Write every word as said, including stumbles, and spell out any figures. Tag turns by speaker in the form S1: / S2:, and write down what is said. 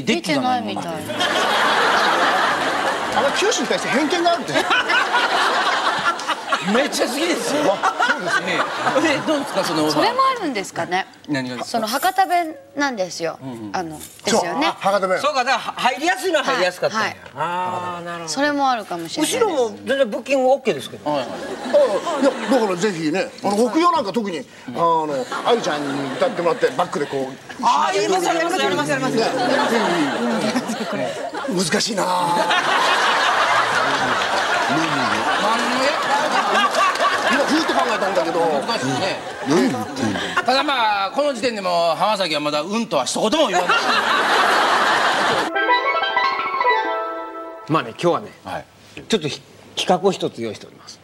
S1: にデッキがないみたい。
S2: あの九州に対して偏見があるんですよ。
S1: めっちゃ好きですよ。そうですね。でどうですかその。
S3: それもあるんですかね。
S1: 何がですか。
S3: その博多弁なんですよ。あのですよね。
S2: 博多弁。
S4: そうかだ入りやすいのは入りやすかったんや。
S3: ああなるほど。それもあるかもしれない。
S4: 後ろも全然ブッキングオッケーですけど。
S2: いやだからぜひね、あの北洋なんか特にあの愛ちゃんに歌ってもらってバックでこう。
S4: ああやりますやりますやりますやります。
S2: ぜひ難しいな。今ふーって考えたんだけど
S1: 難しいね。ただまあこの時点でも浜崎はまだうんとは一言も言わない。
S4: まあね今日はねちょっと企画を一つ用意しております。